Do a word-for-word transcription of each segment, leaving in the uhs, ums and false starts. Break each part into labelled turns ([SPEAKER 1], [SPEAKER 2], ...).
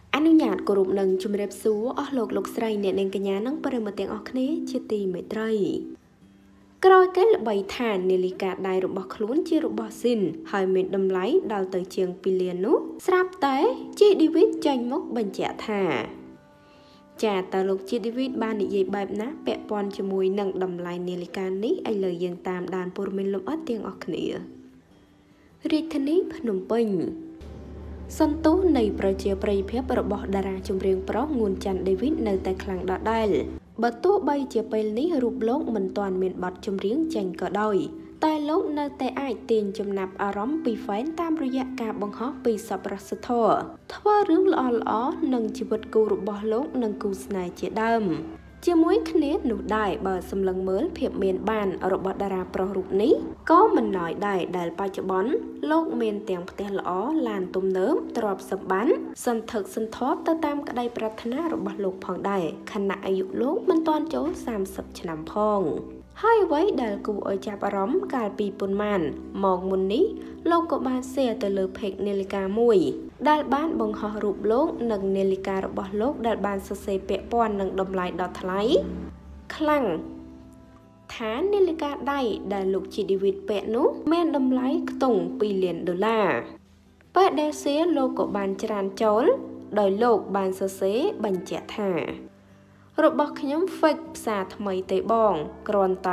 [SPEAKER 1] អនុញ្ញាតគោរពនឹងជំរាបសួរអស់លោកលោកស្រីអ្នកនាងកញ្ញានិងប្រិយមិត្តទាំងអស់គ្នាជាទីមេត្រីក្រោយគេល្បីថានាឡិកាដៃរបស់ខ្លួនជារបស់ស៊ីនហើយមានតម្លៃដល់ទៅជាងពីរលាននោះស្រាប់តែជីឌីវីតចេញមកបញ្ជាក់ថាចាតើលោកជីឌីវីតបាននិយាយបែបណាពាក់ព័ន្ធជាមួយនឹងតម្លៃនាឡិកានេះឥឡូវយើងតាមដានព័ត៌មានលម្អិតទាំងអស់គ្នារាជធានីភ្នំពេញសន្ទុះនៃប្រជាប្រិយភាពរបស់តារាចម្រៀងប្រុសងួនច័ន្ទដេវីតនៅតែខ្លាំងដដែលបើទោះបីជាពេលនេះរូបលោកមិនទាន់មានបទចម្រៀងចេញក៏ដោយតែលោកនៅតែអាចទាញចំណាប់អារម្មណ៍ពីហ្វេនតាមរយៈការបង្ហោះពីសប្បុរសធម៌ធ្វើរឿងល្អៗនឹងជីវិតគូរបស់លោកនិងគូស្នេហ៍ជាដើមជាមួយគ្នានោះដែរបើសម្លឹងមើលភាពមានបានរបស់តារាប្រុសរូបនេះក៏មិនណយដែរដែលបច្ចុប្បន្នលោកមានទាំងផ្ទះល្អឡានទំនើបទ្រព្យសម្បត្តិសន្ធឹកសន្ធាប់ទៅតាមក្តីប្រាថ្នារបស់លោកផងដែរខណៈអាយុលោកមិនទាន់ចូលសាមសិបឆ្នាំផងហើយអ្វីដែលគួរឲ្យចាប់អារម្មណ៍កាលពីប៉ុន្មានមកមុននេះលោកក៏បានshareទៅលើ page នាឡិកាមួយដែលបានបង្ហោះរូបលោកនិងនាឡិការបស់លោកដែលបានសរសេរពាក់ព័ន្ធនឹងតម្លៃដ៏ថ្លៃខ្លាំងថានាឡិកាដៃដែលលោកជីឌីវីតពាក់នោះមានតម្លៃខ្ទង់ពីរលានដុល្លារពេលដែល share លោកក៏បានច្រានចូលដោយលោកបានសរសេរបញ្ជាក់ថារបស់ខ្ញុំ fake ផ្សារថ្មីទេបងគ្រាន់តែ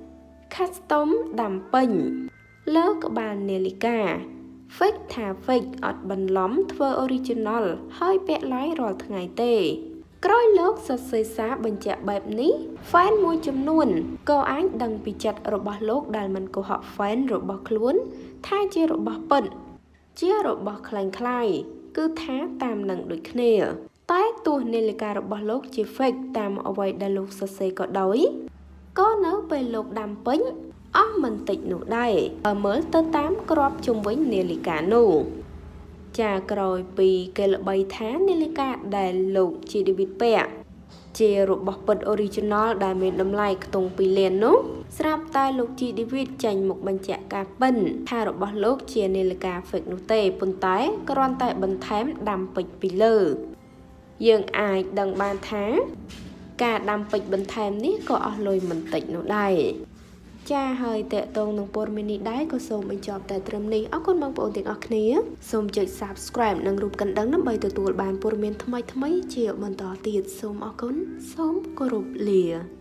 [SPEAKER 1] custom ដាំពេញលើក្បាលនាឡិកា fake ថា fake អត់បន្លំធ្វើ original ហើយពាក់ឡាយរាល់ថ្ងៃទេក្រោយលោកសរសេរសារបញ្ជាក់បែបនេះ fan មួយចំនួនក៏អាចដឹងពីចិត្តរបស់លោកដែលមិនកុហក fan របស់ខ្លួនថាជារបស់ពិតជារបស់คล้ายៗគឺថាតាមនឹងដូចគ្នាតែទោះនាឡិការបស់លោកជា fake តាមអ្វីដែលលោកសរសេរក៏ដោយក៏នៅពេលលោកដាំពេញអស់មិនតិចនោះដែរបើមើលទៅតាមក្របជុំវិញនាឡិកានោះចាក្រោយពីគេល្បីថានាឡិកាដែលលោកជីឌីវីតពាក់ជារបស់ពិត original ដែលមានតម្លៃខ្ទង់ពីរលាននោះស្រាប់តែលោកជីឌីវីតចេញមកបញ្ជាក់ការពិនថារបស់លោកជានាឡិកា fake នោះទេប៉ុន្តែគ្រាន់តែបន្ថែមដាំពេជ្រពីលើយើងអាចដឹងបានថាការដាំពេជ្របន្ថែមនេះក៏អស់លុយមិនតិចនោះដែរចាហើយតេតងនឹងព័ត៌មាននេះដែរក៏សូមបញ្ចប់តែត្រឹមនេះអរគុណបងប្អូនទាំងអស់គ្នាសូមចុច Subscribe និងរូបកណ្ដឹងដើម្បីទទួលបានព័ត៌មានថ្មីៗជាបន្តទៀតសូមអរគុណសូមគោរពលា